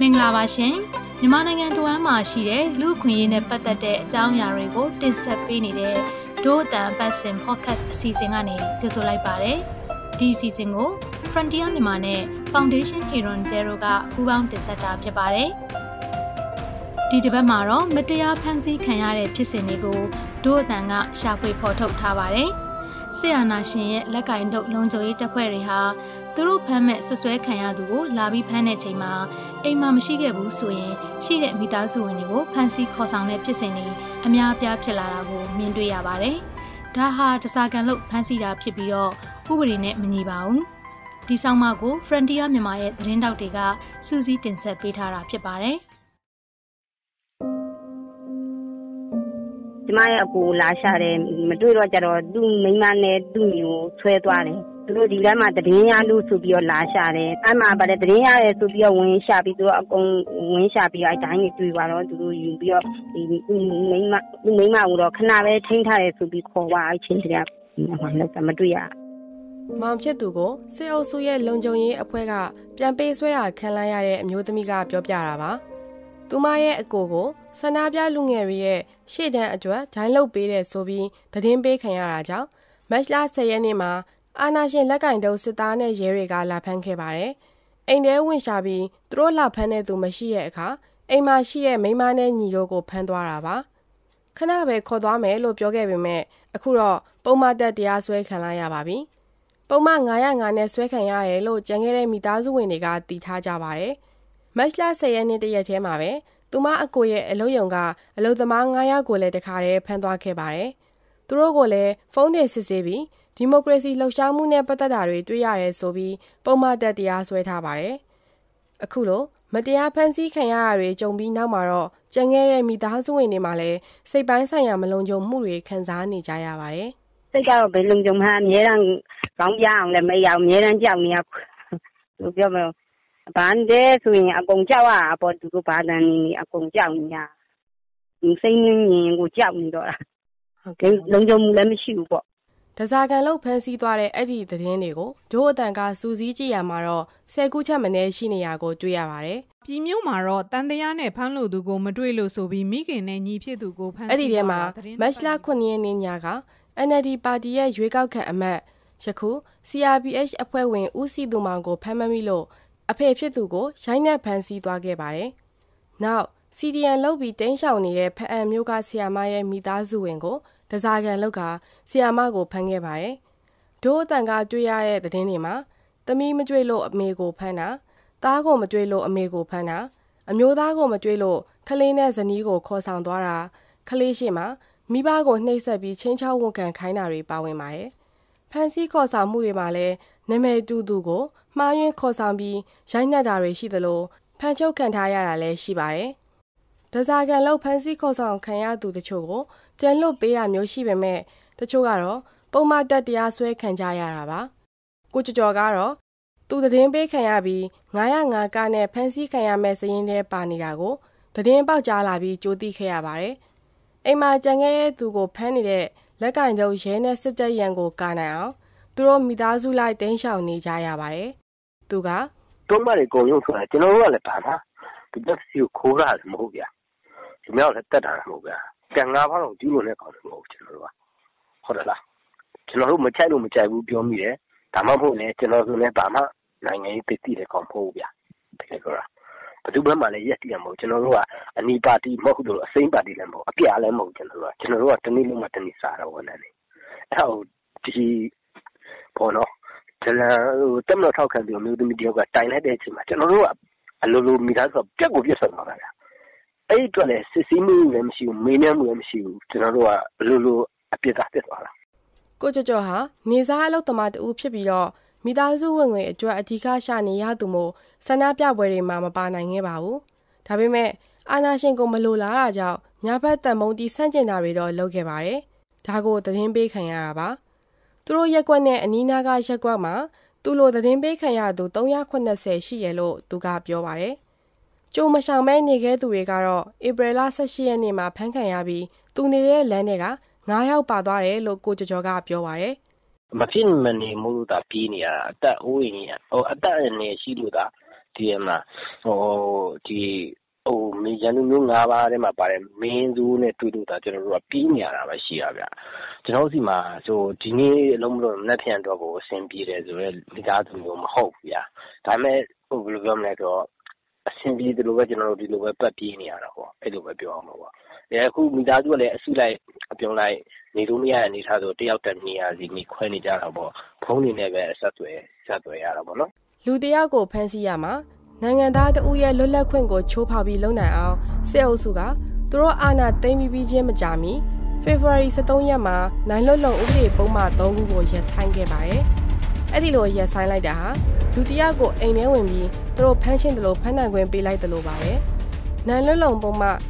မင်္ဂလာပါရှင်မြန်မာနိုင်ငံတဝမ်းမှာရှိတဲ့လူ့အခွင့်အရေးနဲ့ပတ်သက်တဲ့အကြောင်းအရာတွေကိုတင်ဆက်ပေးနေတဲ့ဒို့အတန်ပတ်စင် podcast အစီအစဉ်ကနေကြိုဆိုလိုက်ပါတယ်ဒီအစီအစဉ်ကို Frontier မြန်မာနဲ့ Foundation Heron Zero ကပူးပေါင်းတင်ဆက်တာဖြစ်ပါတယ်ဒီတစ်ပတ်မှာတော့မတရားဖန်ဆီးခံရတဲ့ဖြစ်စဉ်တွေကိုဒို့အတန်ကရှာဖွေဖော်ထုတ်ထားပါတယ်ဆီယနာရှင်ရဲ့လက်ကင်တုပ်လုံခြုံရေးတပ်ဖွဲ့တွေဟာသူတို့ဖမ်းမဲ့ဆွဆွဲခံရသူကိုလာပြီးဖမ်းတဲ့ချိန်မှာအိမ်မှာမရှိခဲ့ဘူးဆိုရင်ရှိတဲ့မိသားစုဝင်တွေကိုဖမ်းဆီးခေါ်ဆောင်တဲ့ဖြစ်စဉ်တွေအများအပြားဖြစ်လာတာကိုမြင်တွေ့ရပါတယ်။ဒါဟာတစားကန်လို့ဖမ်းဆီးတာဖြစ်ပြီးတော့ဥပဒေနဲ့မညီပါဘူး။ဒီဆောင်မကို Frontier မြန်မာရဲ့သတင်းတောက်တွေကစူးစီးတင်ဆက်ပေးထားတာဖြစ်ပါတယ်။ကျမရဲ့အကူလာရှာတယ်မတွေ့တော့ကြတော့သူ့မိန်းမနဲ့သူ့မျိုးဆွဲသွားတယ်သူတို့ဒီကမှာတည်င်းရလို့ဆိုပြီးတော့လာရှာတယ်အဲ့မှာဗါတယ်တည်င်းရတယ်ဆိုပြီးတော့ဝင်ရှာပြီးသူတို့အကုန်ဝင်ရှာပြီးအဲ့တိုင်းကြီးတွေ့သွားတော့သူတို့ယူပြီးတော့ဒီမိန်းမကိုတော့ခဏပဲထိန်းထားတယ်ဆိုပြီးခေါ်သွားအချင်းတည်းမတွေ့ရမောင်ဖြစ်သူကိုစစ်အုပ်စုရဲ့လုံခြုံရေးအဖွဲ့ကပြန်ပေးဆွဲတာခံလိုက်ရတဲ့အမျိုးသမီးကပြောပြတာပါသူမရဲ့အကိုကိုဆန္ဒပြလူငယ်တွေရဲ့ရှေ့တန်းအတွက်ဂျိုင်းလုတ်ပေးတဲ့ဆိုပြီးသတင်းပေးခံရတာကြောင့်မတ်လ10ရက်နေ့မှာအာဏာရှင်လက်ကင်တုပ်စစ်သားနဲ့ရဲတွေကလာဖမ်းခဲ့ပါတယ်။အိမ်ထဲဝင်ရှာပြီးသူတို့လာဖမ်းတဲ့သူမရှိတဲ့အခါအိမ်မှာရှိတဲ့မိန်းမနဲ့ညီတို့ကိုဖမ်းသွားတာပါ။ခဏပဲခေါ်သွားမယ်လို့ပြောခဲ့ပေမဲ့အခုတော့ပုံမှန်တက်တရားစွဲခံလိုက်ရပါပြီ။ပုံမှန်905နဲ့စွဲခံရတယ်လို့ကြံခဲ့တဲ့မိသားစုဝင်တွေကတည်ထားကြပါတယ်။မတ်လ10ရက်နေ့တရက်ထဲမှာပဲသူမအကိုရဲ့အလုပ်ရုံကအလုပ်သမား9ယောက်ကိုလည်းတခါတည်းဖမ်းသွားခဲ့ပါတယ်။သူတို့ကိုလည်းဖုန်းတွေစစ်ဆေးပြီးဒီမိုကရေစီလှုပ်ရှားမှုနဲ့ပတ်သက်တာတွေတွေ့ရတယ်ဆိုပြီးပုံမှန်တက်တရားစွဲထားပါတယ်။အခုလိုမတရားဖမ်းဆီးခံရတာတွေကြုံပြီးနောက်မှာတော့ကြံခဲ့တဲ့မိသားစုဝင်တွေမှာလည်းစိတ်ပိုင်းဆိုင်ရာမလုံခြုံမှုတွေခံစားနေကြရပါတယ်။စိတ်ကတော့ဘယ်လုံခြုံမှအများအားကောင်းပြအောင်လည်းမရအောင်အများအားကြောက်နေရလို့ပြောမလို့ဗန်တဲ့ဆိုရင်အကုန်ကြောက်ရတာပေါ့သူတို့ဘာတန်းနေအကုန်ကြောက်နေရစိတ်ငြင်းရင်ကိုကြောက်နေတော့တာဟုတ်ကဲ့လုံခြုံမှုလည်းမရှိဘူးပေါ့တစားကန်လို့ဖမ်းဆီးသွားတဲ့အဲ့ဒီသတင်းတွေကိုဒို့အတန်ကစူးစီးကြည့်ရမှာတော့10ခုချက်မနည်းရှိနေရကိုတွေ့ရပါတယ်။ပြည်မြို့မှာတော့တန်တရားနဲ့ဖမ်းလို့သူကိုမတွေ့လို့ဆိုပြီးမိခင်နဲ့ညီဖြစ်သူကိုဖမ်းဆီးအဲ့ဒီထဲမှာမတ်လ9ရက်နေ့ညက NLD ပါတီရဲ့ရွေးကောက်ခံအမတ်ယခု CRPH အဖွဲ့ဝင်ဦးစီသူမောင်ကိုဖမ်းမမိလို့အဖေဖြစ်သူကိုရိုင်းနှက်ဖမ်းဆီးသွားခဲ့ပါတယ်။နောက် CDN လောက်ပြီးတင်းရှောင်နေတဲ့ဖအံမျိုးကဆီယာမရဲ့မိသားစုဝင်ကိုတစားကန်လောက်ကဆီယာမကိုဖမ်းခဲ့ပါတယ်။ဒို့အတန်ကတွေ့ရတဲ့သတင်းတွေမှာသမီးမတွေ့လို့အမေကိုဖမ်းတာသားကိုမတွေ့လို့အမေကိုဖမ်းတာအမျိုးသားကိုမတွေ့လို့ခလေးနဲ့ဇနီးကိုခေါ်ဆောင်သွားတာခလေးရှိမှမိဘကိုနှိပ်စက်ပြီးချင်းချောက်ဝန်ခံခိုင်းတာတွေပါဝင်ပါတယ်။ဖမ်းဆီးခေါ်ဆောင်မှုတွေမှာလည်းနာမည်တူသူကိုမှားယွင်းခေါ်ဆောင်ပြီးရိုက်နှက်တာတွေရှိသလိုဖမ်းချုပ်ခံထားရတာလည်းရှိပါတယ်။တစားကန်လောက်ဖမ်းဆီးခေါ်ဆောင်ခံရသူတချို့ကိုပြန်လွတ်ပေးတာမျိုးရှိပေမဲ့တချို့ကတော့ပုံမှန်တက်တရားစွဲခံကြရတာပါ။ကိုကျော်ကတော့သူသတင်းပေးခံရပြီး905ကနဲ့ဖမ်းဆီးခံရမဲ့စရင်ထဲပါနေတာကိုသတင်းပေါက်ကြားလာပြီးကြိုးသိခဲ့ရပါတယ်။အိမ်မှာကြံခဲ့တဲ့သူကိုဖမ်းနေတဲ့လက်ကင်တုပ်ရဲနဲ့စစ်တပ်ရန်ကိုကာနိုင်အောင်သူတို့မိသားစုလိုက်တင်းရှောင်နေကြရပါတယ်။သူကတုံးမတွေကုန်ရုံဆိုတာကျွန်တော်တို့ကလည်းပါမှာဒီတက်စီကိုခိုးတာလည်းမဟုတ်ဗျာဒီမြောက်လည်းတက်တာလည်းမဟုတ်ဗျာကံငါးပါးတော့ဒီလိုနဲ့ကောင်းတယ်မဟုတ်ကျွန်တော်တို့ကဟုတ်တယ်လားကျွန်တော်တို့မချိုက်လို့မကြိုက်ဘူးပြောမိတယ်ဒါမှမဟုတ်လည်းကျွန်တော်တို့လည်းဘာမှနိုင်ငံရေးသိသိတဲ့ကောင်မဟုတ်ဗျာတကယ်ဆိုတာဘယ်သူမှလည်းရက်တည်ရမဟုတ်ကျွန်တော်တို့ကအနီပါတီမဟုတ်ဘူးအစိမ်းပါတီလည်းမဟုတ်အပြာလည်းမဟုတ်ကျွန်တော်တို့ကတနေ့လုံးမှတနေ့စားတော့ဝန်တယ်အဲ့တော့ဒီပေါ်တော့ကျွန်တော်တက်မလို့ထောက်ခံပြီးမျိုးသမီးတယောက်ကတိုင်လိုက်တဲ့အချိန်မှာကျွန်တော်တို့ကအလိုလိုမိသားစုပြက်ကိုပြက်ဆက်သွားတာအဲ့ဒီတော့လည်းစစ်စည်းမှုလည်းမရှိဘူးမေးမြန်းမှုလည်းမရှိဘူးကျွန်တော်တို့ကအလိုလိုအပြစ်သားဖြစ်သွားတာကိုကျော်ဟာနေစားအလုပ်သမားတူဖြစ်ပြီးတော့မိသားစုဝင်ငွေအတွက်အဓိကရှာနေရသူမို့ဆန္ဒပြပွဲတွေမှာမပါနိုင်ခဲ့ပါဘူးဒါပေမဲ့အာဏာရှင်ကိုမလိုလားတာကြောင့်ညာဘက်တန်မုံတီဆန့်ကျင်တာတွေတော့လုပ်ခဲ့ပါတယ်ဒါကိုသတင်းပေးခံရတာပါသူတို့ရက်ကွက်နဲ့အနီးနားကရက်ကွက်မှာသူ့လိုသတင်းပေးခံရသူ380ရှိရလို့သူကပြောပါတယ်။ကြိုမဆောင်မဲနေခဲ့သူတွေကတော့ဧပြီလ18ရက်နေ့မှာဖမ်းခံရပြီးသူနေတဲ့လမ်းတွေက9ယောက်ပါသွားတယ်လို့ကိုကျော်ကပြောပါတယ်။မဖြစ်မနေမို့လို့ဒါပြေးနေရတာအသက်အိုးရင်အသက်အနေရှိလို့ဒါဒီမှာဒီမင်းရန်သူမျိုး၅ပါးထဲမှာပါတယ်မင်းသူနဲ့တွေ့လို့ဒါကျွန်တော်တို့ကပြီးနေရတာပဲရှိရဗျကျွန်တော်စီမှာဒီနေ့အလုံးမလို့လက်ဖြန်တော့ကိုအဆင်ပြေတယ်ဆိုတော့မိသားစုမျိုးမဟုတ်ဘူးဗျဒါပေမဲ့ဘယ်လိုပြောမလဲတော့အဆင်ပြေတယ်လို့ပဲကျွန်တော်တို့ဒီလိုပဲပတ်ပြေးနေရတာပေါ့အဲ့လိုပဲပြောအောင်ပေါ့အခုမိသားစုကလည်းအစုလိုက်အပြုံလိုက်နေလို့မရတဲ့အနေထားဆိုတယောက်တည်းနေရစီမိခွဲနေကြတာပေါ့ဖုန်းနေနဲ့ပဲဆက်သွယ်ရတာပေါ့နော်လူတယောက်ကိုဖမ်းဆီးရမှာနိုင်ငံသားတဦးရဲ့လွတ်လပ်ခွင့်ကိုချိုးဖောက်ပြီးလုံနိုင်အောင်စစ်အုပ်စုကသူတို့အာဏာသိမ်းပြီးချင်းမကြာမီဖေဖော်ဝါရီ23ရက်မှာနိုင်လွတ်လုံဥပဒေပုံမှန်3ခုကိုရပ်ဆိုင်းခဲ့ပါတယ်။အဲ့ဒီလိုရပ်ဆိုင်းလိုက်တာဟာလူတယောက်ကိုအိမ်ထဲဝင်ပြီးသူတို့ဖမ်းချင်းတယ်လို့ဖမ်းနိုင်ခွင့်ပေးလိုက်တယ်လို့ပါပဲ။နိုင်လွတ်လုံပုံမှန်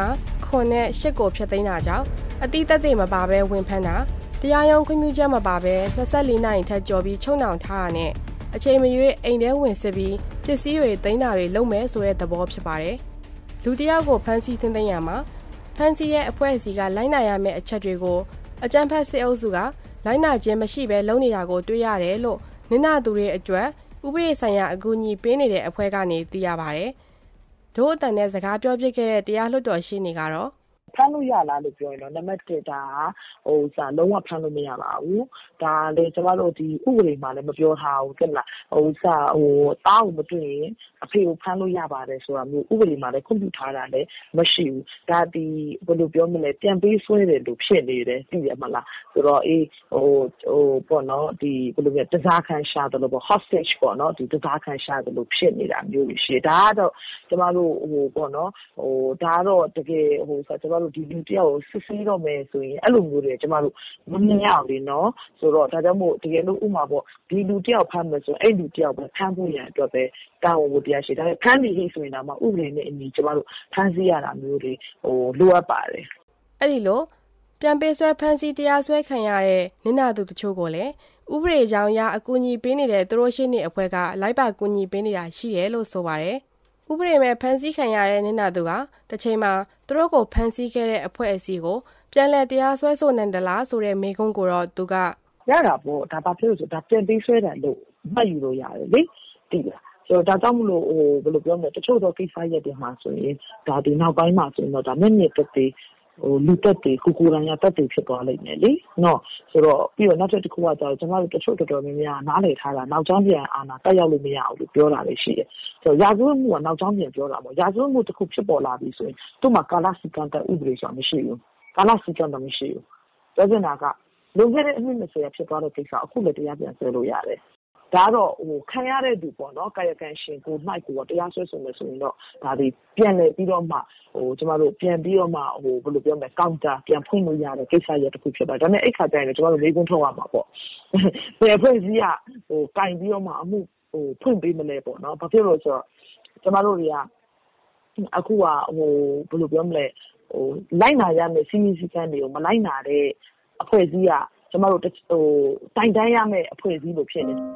9 9နဲ့10ကိုဖျက်သိမ်းတာကြောင့်အတိတ်သက်မပါဘဲဝင်ဖမ်းတာတရားရုံးခွင့်ပြုချက်မပါဘဲ24နာရီထက်ကျော်ပြီးချုပ်နှောင်ထားတာနဲ့အချိန်မရွေးအိမ်ထဲဝင်စစ်ပြီးပစ္စည်းတွေသိမ်းတာတွေလုပ်မယ်ဆိုတဲ့သဘောဖြစ်ပါတယ်။လူတယောက်ကိုဖမ်းဆီးသိမ်းရမှာဖမ်းဆီးရဲ့အဖွဲ့အစည်းကလိုက်နာရမယ့်အချက်တွေကိုအကြမ်းဖက်စစ်အုပ်စုကလိုက်နာခြင်းမရှိဘဲလုပ်နေတာကိုတွေ့ရတယ်လို့နင်နာသူတွေအတွက်ဥပဒေဆိုင်ရာအကူအညီပေးနေတဲ့အဖွဲ့ကနေသိရပါတယ်။ဒို့အတန်နဲ့စကားပြောပြခဲ့တဲ့တရားလွှတ်တော်ရှင်းနေကတော့ဖမ်းလို့ရလားလို့ပြောရင်တော့နံပါတ်1ဒါလုံးဝဖမ်းလို့မရပါဘူးဒါလေကျမတို့ဒီဥပဒေမှာလည်းမပြောထားဘူးတဲ့လားတားကိုမတွေ့ရင်အဖေကိုဖမ်းလို့ရပါတယ်ဆိုတာမျိုးဥပဒေမှာလည်းခွင့်ပြုထားတာလည်းမရှိဘူးဒါဒီဘယ်လိုပြောမလဲပြန်ပေးဆွဲတယ်လို့ဖြစ်နေတယ်သိရမလားဆိုတော့ပေါ့နော်ဒီဘယ်လိုလဲတစားခံရှာတယ်လို့ပေါ့ hostage ပေါ့နော်ဒီတစားခံရှာတယ်လို့ဖြစ်နေတာမျိုးရှိဒါကတော့ကျမတို့ပေါ့နော်ဒါတော့တကယ်ကျမတို့ဒီလူတယောက်ကိုစစ်ဆေးတော့မယ်ဆိုရင်အဲ့လိုမျိုးတွေကျမတို့မမြင်ရဘူးလေနော်ဆိုတော့ဒါကြောင့်မို့တကယ်လို့ဥမာပေါ့ဒီလူတယောက်ဖမ်းမယ်ဆိုအဲ့လူတယောက်ပဲဖမ်းဖို့ရန်အတွက်ပဲတာဝန်ဝတ္တရားရှိဒါပေမဲ့ဖမ်းပြီးဆိုရင်တော့ဥပဒေနဲ့အညီကျမတို့ဖမ်းဆီးရတာမျိုးတွေလိုအပ်ပါတယ်အဲ့ဒီလိုပြန်ပေးဆွဲဖမ်းဆီးတရားစွဲခံရတဲ့နင်နာသူတချို့ကိုလည်းဥပဒေကြောင်းအရအကူအညီပေးနေတဲ့သူတို့ရှင်းနေအဖွဲ့ကလိုက်ပါကူညီပေးနေတာရှိတယ်လို့ဆိုပါတယ်ဥပဒေမဲ့ဖမ်းဆီးခံရတဲ့နင်နာသူကတစ်ချိန်မှာသူတို့ကိုဖမ်းဆီးခဲ့တဲ့အဖွဲ့အစည်းကိုပြန်လည်တရားစွဲဆိုနိုင်တယ်လားဆိုတဲ့မေးခွန်းကိုတော့သူကရတာပေါ့ဒါဘာဖြစ်လို့ဆိုဒါပြန်ပေးဆွဲတယ်လို့မှတ်ယူလို့ရတယ်လေသိလားဆိုတော့ဒါကြောင့်မလို့ဘယ်လိုပြောမလဲတချို့တော့ကိစ္စရက်တွေမှာဆိုရင်ဒါဒီနောက်ပိုင်းမှာဆိုရင်တော့ဒါမျက်မြင်သက်သေလူတက်တွေကိုကိုယ်တိုင်ရတက်တွေဖြစ်သွားလိမ့်မယ်လေနော်ဆိုတော့ပြီးတော့နောက်တစ်ခုကကျတော့ကျွန်တော်တို့တချို့တော်တော်များများနားလည်ထားတာနောက်ကျောင်းပြန်အာဏာတက်ရောက်လို့မရဘူးလို့ပြောတာလည်းရှိတယ်ဆိုတော့ရာဇဝတ်မှုကနောက်ကျောင်းပြန်ပြောတာပေါ့ရာဇဝတ်မှုတစ်ခုဖြစ်ပေါ်လာပြီဆိုရင်သူ့မှာကာလစီကံတဲ့ဥပဒေဆိုတာမရှိဘူးကာလစီကံတော့မရှိဘူးပြောချင်တာကလုံခဲ့တဲ့အနှစ်20ဖြစ်သွားတဲ့ကိစ္စအခုလည်းတရားပြန်ဆွဲလို့ရတယ်ဒါတော့ခံရတဲ့သူပေါ့နော်ကာယကံရှင်ကိုနှိုက်ကိုတရားစွဲဆိုမယ်ဆိုရင်တော့ဒါဒီပြန်လေပြီးတော့မှကျမတို့ပြန်ပြီးတော့မှဘယ်လိုပြောမလဲကောင်တာပြန်ဖွင့်လို့ရတဲ့ကိစ္စရတစ်ခုဖြစ်ပါတယ်ဒါပေမဲ့အဲ့ခါကျရင်ကျမတို့လေးကုန်းထုတ်ရမှာပေါ့ဘယ်ဖွဲ့စည်းကကင်ပြီးတော့မှအမှုဖွင့်ပေးမလဲပေါ့နော်ဘာဖြစ်လို့ဆိုတော့ကျမတို့တွေကအခုကဘယ်လိုပြောမလဲလိုက်နာရမယ့်စီမီစီကံတွေကိုမလိုက်နာတဲ့အဖွဲ့အစည်းကကျမတို့တိုင်တန်းရမယ့်အဖွဲ့အစည်းလို့ဖြစ်နေတယ်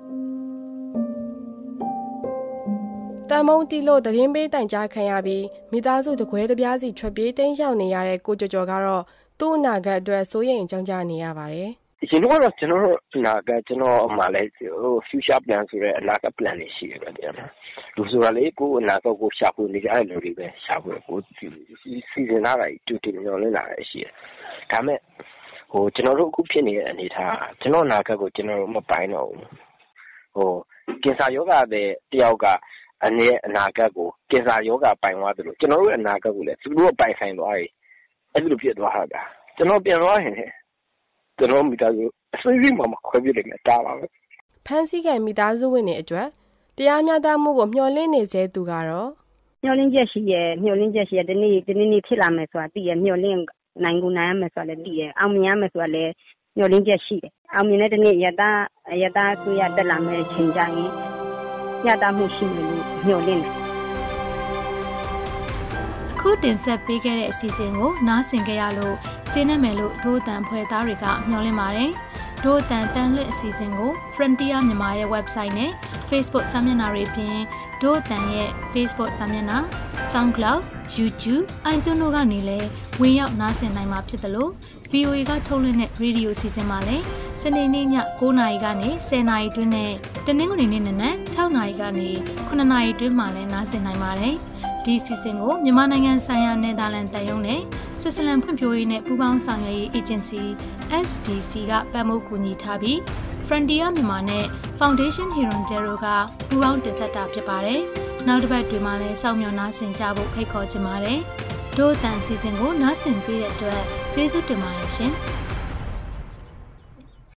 တမုံတီလို့သတင်းပေးတိုင်ကြားခံရပြီးမိသားစုတကွဲတပြားစီထွက်ပြေးတင်းရှောင်နေရတဲ့ကိုကျော်ကတော့သူ့အနာဂတ်အတွက်စိုးရိမ်ကြောင်းကြနေရပါတယ်။ဒီလိုကတော့ကျွန်တော်အနာဂတ်ကျွန်တော်မှလည်းfuture plan ဆိုတဲ့အနာဂတ် plan တွေရှိတယ်ဗျာ။လူဆိုတာလေကိုအနာဂတ်ကိုရှာဖွေနေကြတဲ့လူတွေပဲရှာဖွေကိုစီစဉ်လာတာတူတင်ညော်လင်းလာတာရှိတယ်။ဒါမဲ့ကျွန်တော်တို့အခုဖြစ်နေတဲ့အနေအထားကျွန်တော်အနာဂတ်ကိုကျွန်တော်မပိုင်တော့ဘူး။ကင်ဆာယောဂတဲ့တယောက်ကအနာဂတ်ကိုကင်ဆာယောဂပိုင်သွားတယ်လို့ကျွန်တော်တို့အနာဂတ်ကိုလည်းသူတို့ပိုင်ဆိုင်သွားပြီအဲ့ဒီလိုဖြစ်သွားတာကျွန်တော်ပြန်သွားရင်ကျွန်တော်မိသားစုအစိစိမှမခွဲပြလိုက်နဲ့တားပါပဲဖန်စီကမိသားစုဝင်တွေအတွက်တရားမျှတမှုကိုမျှော်လင့်နေစေသူကတော့မျှော်လင့်ချက်ရှိရဲ့ဒီနေ့ဖြစ်လာမယ်ဆိုတာသိရဲ့မျှော်လင့်နိုင်ကိုနိုင်ရမယ်ဆိုတာလည်းသိရဲ့အောင်မြင်ရမယ်ဆိုတာလည်းမျှော်လင့်ချက်ရှိတယ်အောင်မြင်တဲ့ဒီနေ့ရတာဆိုရတက်လာမယ်ချိန်ကြရင်ညတာမှုရှိနေလို့ညှို့လင်းတယ်အခုတင်ဆက်ပေးခဲ့တဲ့အစီအစဉ်ကိုနားဆင်ကြရလို့ကျေးနပ်မယ်လို့ဒို့အတန်ဖွဲ့သားတွေကမျှော်လင့်ပါတယ်ဒဒို့အတန်လွတ်အစီအစဉ်ကို Frontier မြန်မာရဲ့ website နဲ့ Facebook စာမျက်နှာတွေပြင်ဒို့အတန်ရဲ့ Facebook စာမျက်နှာ SoundCloud, YouTube, iTunes တို့ကနေလည်းဝင်ရောက်နားဆင်နိုင်မှာဖြစ်တယ်လို့ VOA ကထုတ်လွှင့်တဲ့ရေဒီယိုအစီအစဉ်မှာလည်းစနေနေ့ည9:00 နာရီကနေ10:00 နာရီတွင်းနဲ့တနင်္ဂနွေနေ့နနက်6:00 နာရီကနေ9:00 နာရီတွင်းမှာလည်းနားဆင်နိုင်ပါတယ်။ဒီအစီအစဉ်ကိုမြန်မာနိုင်ငံဆိုင်ရာနယ်သာလန်တန်ယုံနဲ့ဆွစ်ဇာလန်ဖွံ့ဖြိုးရေးနဲ့ပူးပေါင်းဆောင်ရွက်ရေးအေဂျင်စီ SDC ကပံ့ပိုးကူညီထားပြီး Frontier မြန်မာနဲ့ Foundation Hirondelle ကပူးပေါင်းတင်ဆက်တာဖြစ်ပါတယ်။နောက်တစ်ပတ်တွင်မှလည်းစောင့်မျှော်နားဆင်ကြဖို့ဖိတ်ခေါ်ချင်ပါတယ်။ဒို့အတန်အစီအစဉ်ကိုနားဆင်ပေးတဲ့အတွက်ကျေးဇူးတင်ပါတယ်ရှင်။